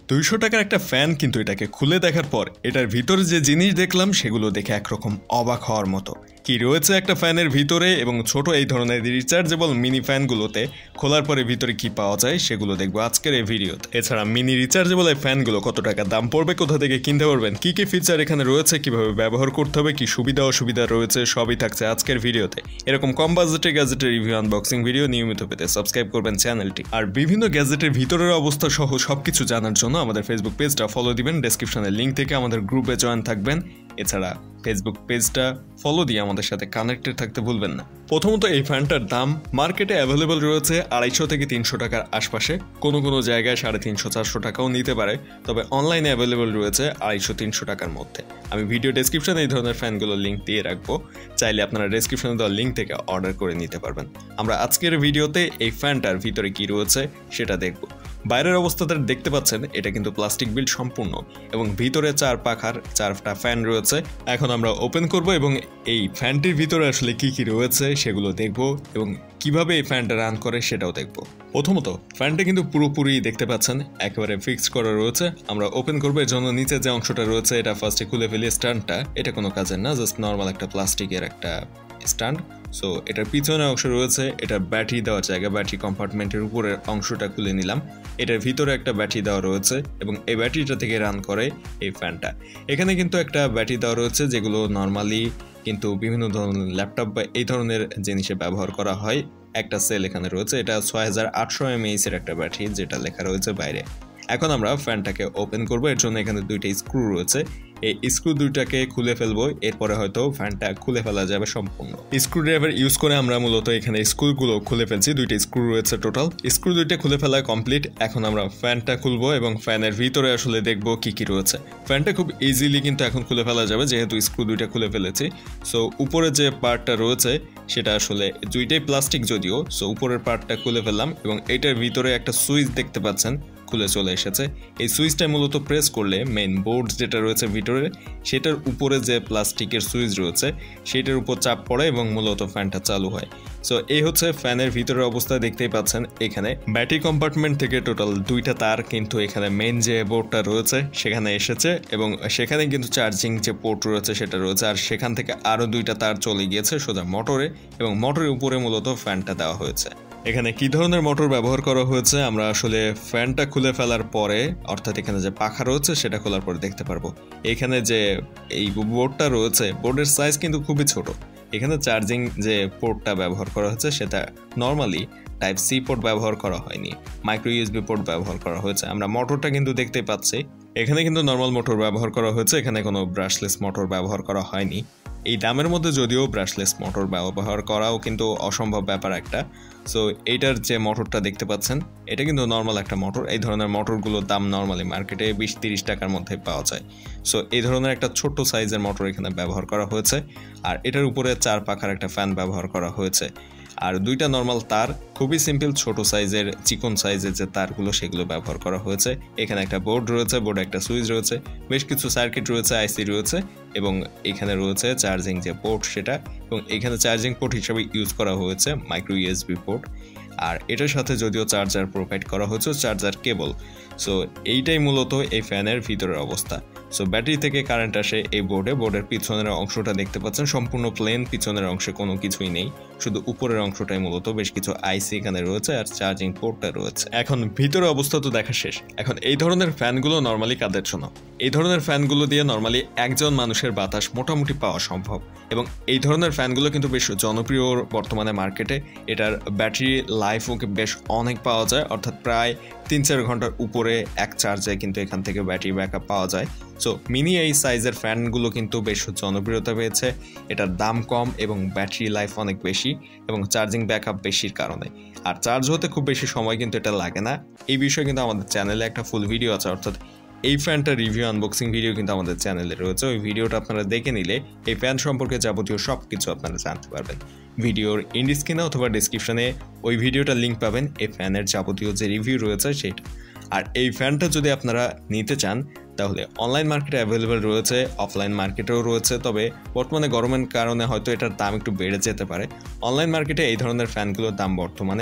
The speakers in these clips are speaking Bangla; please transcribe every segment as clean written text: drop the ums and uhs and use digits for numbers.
200 টাকার একটা ফ্যান, কিন্তু এটাকে খুলে দেখার পর এটার ভিতরে যে জিনিস দেখলাম সেগুলো দেখে একরকম অবাক হওয়ার মতো। কি রয়েছে একটা ফ্যানের ভিতরে এবং ছোট এই ধরনের রিচার্জেবল মিনি ফ্যানগুলোতে খোলার পরে ভিতরে কি পাওয়া যায় সেগুলো দেখবো আজকের এই ভিডিওতে। এছাড়া মিনি রিচার্জেবল এই ফ্যানগুলো কত টাকা দাম পড়বে, কোথা থেকে কিনতে পারবেন, কি কি ফিচার এখানে রয়েছে, কিভাবে ব্যবহার করতে হবে, কি সুবিধা অসুবিধা রয়েছে, সবই থাকছে আজকের ভিডিওতে। এরকম কম বাজেটের গ্যাজেটের রিভিউ আনবক্সিং ভিডিও নিয়মিত পেতে সাবস্ক্রাইব করবেন চ্যানেলটি। আর বিভিন্ন গ্যাজেটের ভিতরের অবস্থা সহ সবকিছু জানার জন্য আমাদের ফেসবুক পেজটা ফলো দিবেন, ডেসক্রিপশনের লিঙ্ক থেকে আমাদের গ্রুপে জয়েন থাকবেন। এছাড়া ফেসবুক পেজটা ফলো দিয়ে আমাদের সাথে কানেক্টেড থাকতে ভুলবেন না। প্রথমত এই ফ্যানটার দাম মার্কেটে অ্যাভেলেবল রয়েছে 250 থেকে 300 টাকার আশপাশে, কোনো কোনো জায়গায় 350-400 টাকাও নিতে পারে, তবে অনলাইনে অ্যাভেলেবল রয়েছে 250-300 টাকার মধ্যে। আমি ভিডিও ডেসক্রিপশনে এই ধরনের ফ্যানগুলোর লিঙ্ক দিয়ে রাখবো, চাইলে আপনারা ডেসক্রিপশনে দেওয়া লিঙ্ক থেকে অর্ডার করে নিতে পারবেন। আমরা আজকের ভিডিওতে এই ফ্যানটার ভিতরে কি রয়েছে সেটা দেখব। বাইরের অবস্থাটা দেখতে পাচ্ছেন, এটা কিন্তু প্লাস্টিক বিল্ড সম্পূর্ণ এবং ভিতরে 4 পাখার 4টা ফ্যান রয়েছে। এখন আমরা ওপেন করব এবং এই ফ্যানটির ভিতরে আসলে কি কি রয়েছে সেগুলো দেখব এবং কিভাবে এই ফ্যানটা রান করে সেটাও দেখব। প্রথমত ফ্যানটা কিন্তু পুরোপুরি দেখতে পাচ্ছেন একেবারে ফিক্সড করা রয়েছে। আমরা ওপেন করবো, এর জন্য নিচে যে অংশটা রয়েছে এটা ফার্স্টে খুলে ফেলি। স্ট্যান্ডটা এটা কোনো কাজের না, জাস্ট নর্মাল একটা প্লাস্টিকের একটা স্ট্যান্ড। সো এটার পিছনে অংশ রয়েছে, এটা ব্যাটারি দেওয়ার জায়গা, ব্যাটারি কম্পার্টমেন্টের উপরের অংশটা খুলে নিলাম। এটার ভিতরে একটা ব্যাটারি দেওয়া রয়েছে এবং এই ব্যাটারিটা থেকে রান করে এই ফ্যানটা। এখানে কিন্তু একটা ব্যাটারি দেওয়া রয়েছে যেগুলো নর্মালি কিন্তু বিভিন্ন ধরনের ল্যাপটপ বা এই ধরনের জিনিসে ব্যবহার করা হয়। একটা সেল এখানে রয়েছে, এটা 6800 mAh এর একটা ব্যাটারি, যেটা লেখা রয়েছে বাইরে। এখন আমরা ফ্যানটাকে ওপেন করবো, এর জন্য এখানে 2টা স্ক্রু রয়েছে। এই স্ক্রু 2টাকে খুলে ফেলবো, এরপরে হয়তো ফ্যানটা খুলে ফেলা যাবে সম্পূর্ণ। স্ক্রু ড্রাইভার ইউজ করে আমরা মূলত এখানে স্ক্রুগুলো খুলে ফেলছি। 2টা স্ক্রু রয়েছে টোটাল। স্ক্রু 2টা খুলে ফেলা কমপ্লিট। এখন আমরা ফ্যানটা খুলবো এবং ফ্যানের ভিতরে আসলে দেখবো কি কি রয়েছে। ফ্যানটা খুব ইজিলি কিন্তু এখন খুলে ফেলা যাবে, যেহেতু স্ক্রু 2টা খুলে ফেলেছি। সো উপরে যে পার্টটা রয়েছে সেটা আসলে 2টাই প্লাস্টিক যদিও। সো উপরের পার্টটা খুলে ফেললাম এবং এটার ভিতরে একটা সুইচ দেখতে পাচ্ছেন খুলে চলে এসেছে। এই সুইচটা মূলত প্রেস করলে মেইন বোর্ড যেটা রয়েছে ভিতরে সেটার উপরে যে প্লাস্টিকের সুইচ রয়েছে সেটার উপর চাপ পড়ে এবং মূলত ফ্যানটা চালু হয়। সো এই হচ্ছে ফ্যানের ভিতরের অবস্থা, দেখতেই পাচ্ছেন। এখানে ব্যাটারি কম্পার্টমেন্ট থেকে টোটাল 2টা তার কিন্তু এখানে মেইন যে বোর্ডটা রয়েছে সেখানে এসেছে এবং সেখানে কিন্তু চার্জিং যে পোর্ট রয়েছে সেটা রয়েছে, আর সেখান থেকে আরও 2টা তার চলে গিয়েছে সোজা মোটরে এবং মোটরের উপরে মূলত ফ্যানটা দেওয়া হয়েছে। এখানে কি ধরনের মোটর ব্যবহার করা হয়েছে আমরা আসলে ফ্যানটা খুলে ফেলার পরে, অর্থাৎ এখানে যে পাখা রয়েছে সেটা খোলার পরে দেখতে পারবো। এখানে যে এই বোর্ডটা রয়েছে, বোর্ডের সাইজ কিন্তু খুবই ছোট। এখানে চার্জিং যে পোর্টটা ব্যবহার করা হয়েছে সেটা নর্মালি টাইপ সি পোর্ট ব্যবহার করা হয়নি, মাইক্রো ইউএসবি পোর্ট ব্যবহার করা হয়েছে। আমরা মোটরটা কিন্তু দেখতেই পাচ্ছি, এখানে কিন্তু নর্মাল মোটর ব্যবহার করা হয়েছে, এখানে কোনো ব্রাশলেস মোটর ব্যবহার করা হয়নি। এই দামের মধ্যে যদিও ব্রাশলেস মোটর ব্যবহার করাও কিন্তু অসম্ভব ব্যাপার একটা। সো এইটার যে মোটরটা দেখতে পাচ্ছেন এটা কিন্তু নর্মাল একটা মোটর। এই ধরনের মোটরগুলোর দাম নর্মালি মার্কেটে 20-30 টাকার মধ্যে পাওয়া যায়। সো এই ধরনের একটা ছোট্ট সাইজের মোটর এখানে ব্যবহার করা হয়েছে, আর এটার উপরে 4 পাখার একটা ফ্যান ব্যবহার করা হয়েছে। আর 2টা নর্মাল তার, খুবই সিম্পল ছোট সাইজের চিকন সাইজের যে তারগুলো সেগুলো ব্যবহার করা হয়েছে। এখানে একটা বোর্ড রয়েছে, বোর্ডে একটা সুইচ রয়েছে, বেশ কিছু সার্কিট রয়েছে, আইসি রয়েছে এবং এখানে রয়েছে চার্জিং যে পোর্ট সেটা, এবং এখানে চার্জিং পোর্ট হিসেবে ইউজ করা হয়েছে মাইক্রো ইউএসবি পোর্ট। আর এটার সাথে যদিও চার্জার প্রোভাইড করা হয়েছে, চার্জার কেবল। সো এইটাই মূলত এই ফ্যানের ভিতরের অবস্থা। সো ব্যাটারি থেকে কারেন্ট আসে এই বোর্ডের পিছনের অংশটা দেখতে পাচ্ছেন সম্পূর্ণ প্লেন, পিছনের অংশে কোনো কিছুই নেই, শুধু উপরের অংশটাই মূলত বেশ কিছু আইসি এখানে রয়েছে আর চার্জিং পোর্টটা রয়েছে। এখন ভিতরের অবস্থা তো দেখা শেষ। এখন এই ধরনের ফ্যানগুলো নর্মালি কাদের জন্য? এই ধরনের ফ্যানগুলো দিয়ে নর্মালি একজন মানুষের বাতাস মোটামুটি পাওয়া সম্ভব এবং এই ধরনের ফ্যানগুলো কিন্তু বেশ জনপ্রিয় বর্তমানে মার্কেটে। এটার ব্যাটারি লাইফও বেশ অনেক পাওয়া যায়, অর্থাৎ প্রায় 3-4 ঘন্টার উপরে এক চার্জে কিন্তু এখান থেকে ব্যাটারি ব্যাকআপ পাওয়া যায়। সো মিনি এই সাইজের ফ্যানগুলো কিন্তু বেশ জনপ্রিয়তা পেয়েছে। এটার দাম কম এবং ব্যাটারি লাইফ অনেক বেশি এবং চার্জিং ব্যাকআপ বেশির কারণে, আর চার্জ হতে খুব বেশি সময় কিন্তু এটা লাগে না। এই বিষয়ে কিন্তু আমাদের চ্যানেলে একটা ফুল ভিডিও আছে, অর্থাৎ এই ফ্যানটা রিভিউ আনবক্সিং ভিডিও কিন্তু আমাদের চ্যানেলে রয়েছে। ওই ভিডিওটা আপনারা দেখে নিলে এই ফ্যান সম্পর্কে যাবতীয় সব কিছু আপনারা জানতে পারবেন। ভিডিওর ইন্ড স্ক্রিনে অথবা ডিসক্রিপশনে ওই ভিডিওটার লিঙ্ক পাবেন, এই ফ্যানের যাবতীয় যে রিভিউ রয়েছে সেটা। আর এই ফ্যানটা যদি আপনারা নিতে চান তাহলে অনলাইন মার্কেটে অ্যাভেলেবেল রয়েছে, অফলাইন মার্কেটেও রয়েছে, তবে বর্তমানে গরমের কারণে হয়তো এটার দাম একটু বেড়ে যেতে পারে। অনলাইন মার্কেটে এই ধরনের ফ্যানগুলোর দাম বর্তমানে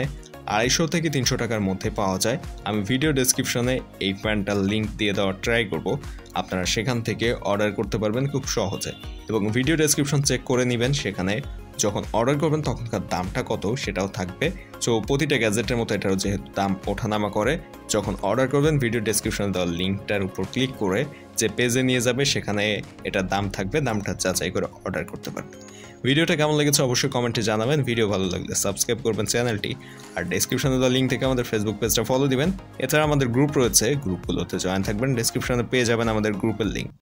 250 থেকে 300 টাকার মধ্যে পাওয়া যায়। আমি ভিডিও ডেসক্রিপশনে এই ফ্যানটার লিঙ্ক দিয়ে দেওয়ার ট্রাই করব, আপনারা সেখান থেকে অর্ডার করতে পারবেন খুব সহজে। এবং ভিডিও ডেসক্রিপশন চেক করে নেবেন, সেখানে যখন অর্ডার করবেন তখনকার দামটা কত সেটাও থাকবে। সো প্রতিটা গ্যাজেটের মতো এটারও যেহেতু দাম ওঠানামা করে, যখন অর্ডার করবেন ভিডিও ডেসক্রিপশনে দেওয়া লিঙ্কটার উপর ক্লিক করে যে পেজে নিয়ে যাবে সেখানে এটার দাম থাকবে, দামটা যাচাই করে অর্ডার করতে পারবেন। ভিডিওটা কেমন লেগেছে অবশ্যই কমেন্টে জানাবেন। ভিডিও ভালো লাগলে সাবস্ক্রাইব করবেন চ্যানেলটি, আর ডেসক্রিপশনে দেওয়া লিঙ্ক থেকে আমাদের ফেসবুক পেজটা ফলো দিবেন। এছাড়া আমাদের গ্রুপ রয়েছে, গ্রুপগুলোতে জয়েন থাকবেন, ডেসক্রিপশনে পেয়ে যাবেন আমাদের গ্রুপের লিঙ্ক।